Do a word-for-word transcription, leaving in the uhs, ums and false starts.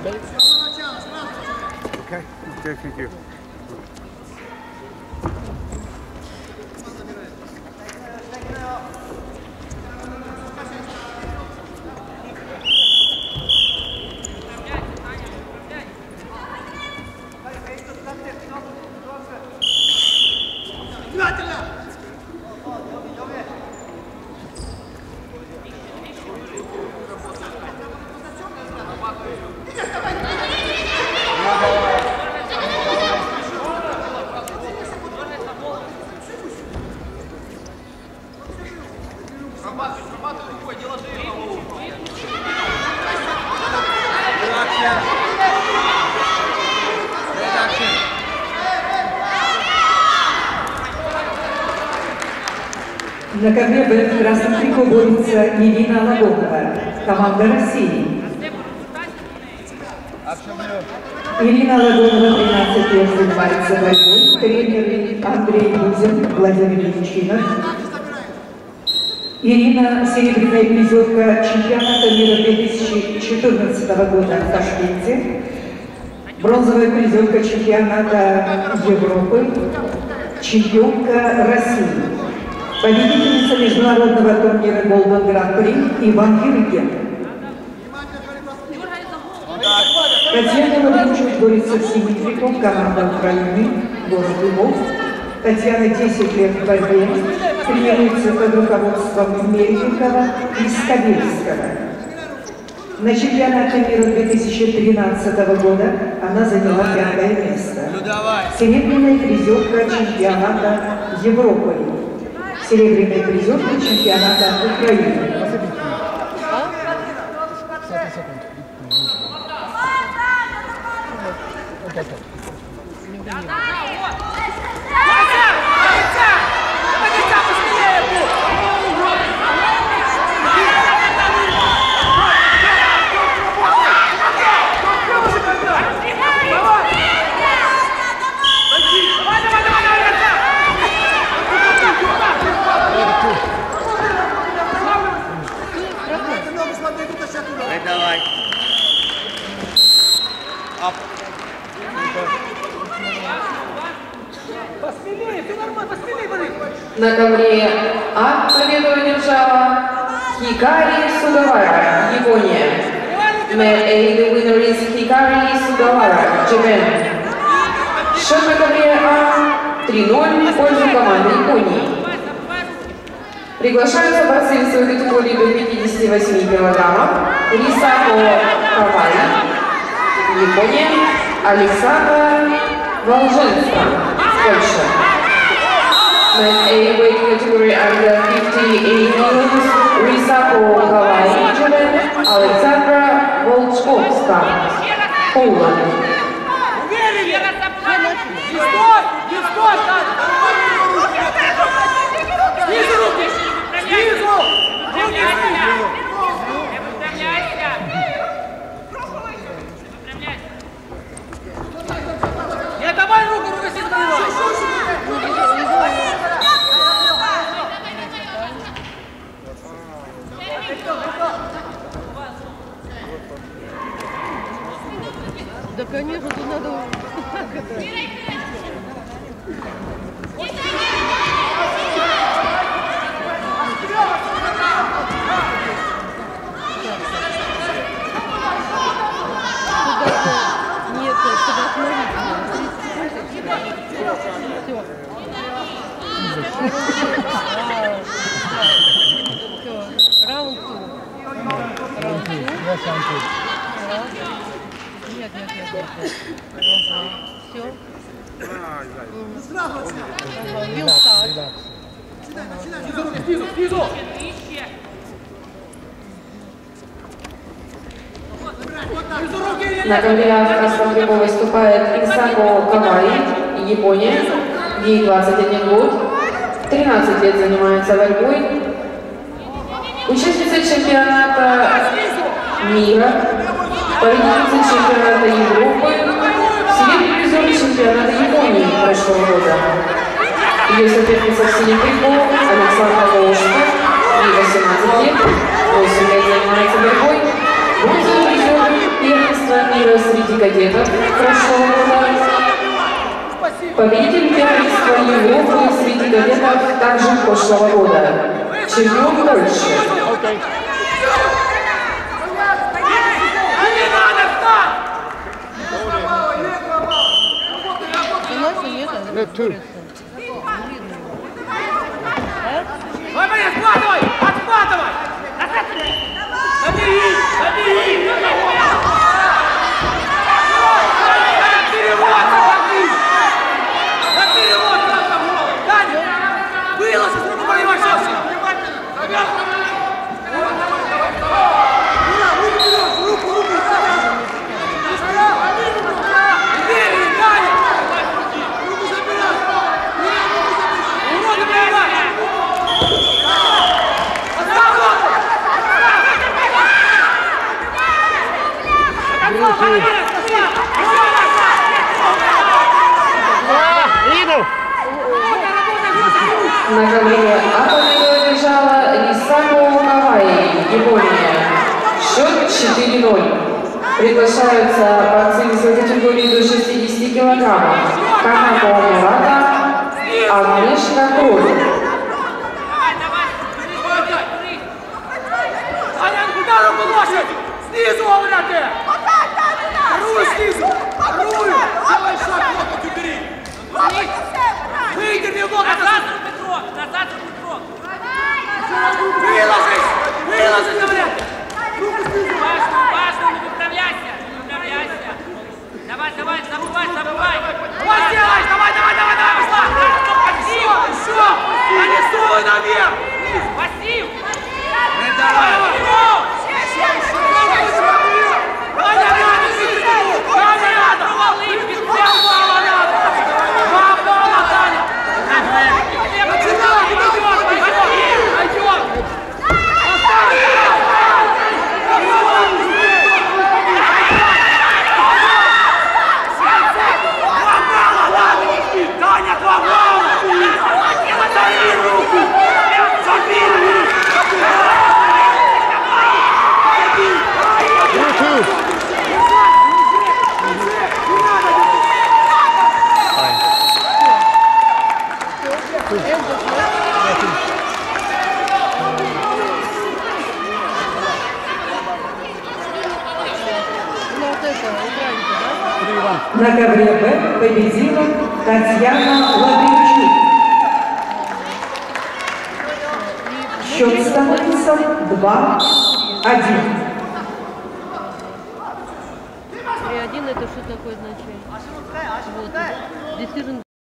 Okay, okay, thank you. На ковре в красном трико борется Ирина Лагунова, команда России. Ирина Лагунова, тринадцать лет, занимается борьбой. Тренер Андрей Бузин, Владимир Ильичинов. Ирина – серебряная призерка чемпионата мира две тысячи четырнадцатого года в Ташкенте. Бронзовая призерка чемпионата Европы. Чемпионка России. Победительница международного турнира Golden Гран-при Иван Юрген. Татьяна Лавренчук борется в симметрику, команда Украины, город Львов. Татьяна десять лет в борьбе, тренируется под руководством Мельникова и Скобельского. На чемпионате мира две тысячи тринадцатого года она заняла пятое место. Серебряная призерка чемпионата Европы. Серебряная призерка чемпионата Украины. Давай. Ап. На ковре А победу одержала Хикари Сугавара, Япония. На A the winner is Hikari Sugawara, Japan. Счет на ковре А три ноль в пользу команды Японии. Приглашаются борцы в своей категории до пятидесяти восьми килограммов. Рисако Кавай, Япония, Александра Волженска, Польша. Men A weight category under fifty-eight kilos, Rysako Kawai, Japan, Alexandra Volchkovska, Poland. Не, давай руку, руку сильно давай. Да, конечно, тут надо... Нет, чтобы остановить меня. Все. Все. Раунд ту. Раунд ту. Нет, нет, нет, нет. Все. Вилл старт. Снизу, снизу. На ковре в красном трико выступает Рисако Кавай, Япония. Ей двадцать один год. тринадцать лет занимается борьбой. Участница чемпионата мира, победительница чемпионата Европы, серебряный призер чемпионата Японии прошлого года. Ее соперница в синем трико Александра Волженска, ей восемнадцать лет, восемь лет занимается борьбой. Бронзовый призер первенства мира кадетов прошлого года. Победитель первенства Европы среди кадетов также прошлого года. Чемпион Польши. Okay. No, two. Давай, Борис, отхватывай! Отхватывай! Забери! Забери! Перевод! На перевод! Даня! Выложи, с руку поливай сейчас! Руку, руку! Бери, Даня! Руку забирай! Уроды поливай! На ковре атомного бежала Лисако Каваи, Япония. Счет четыре ноль. Приглашаются борцы весовой категории до шестидесяти килограммов. Канако Мурата, Агнешка Круз. Куда руку лошадь? Снизу, обряты! Руль снизу! Руль! Давай шаг, локоть убери! Выдерни локоть! Назад, Петров! Назад, Петров! Выложись! Выложись, обряты! Руку снизу! Важно, важно, не выправляйся! Не выправляйся! Давай, давай, забывай, забывай! Давай, сделай! Давай, давай, давай, давай! Пошла! Пассив! Еще! Нанесуй наверх! Пассив! Давай! На ковре Б победила Татьяна Лавренчук. Счет становится два один. три один это что такое означает? Вот. Decision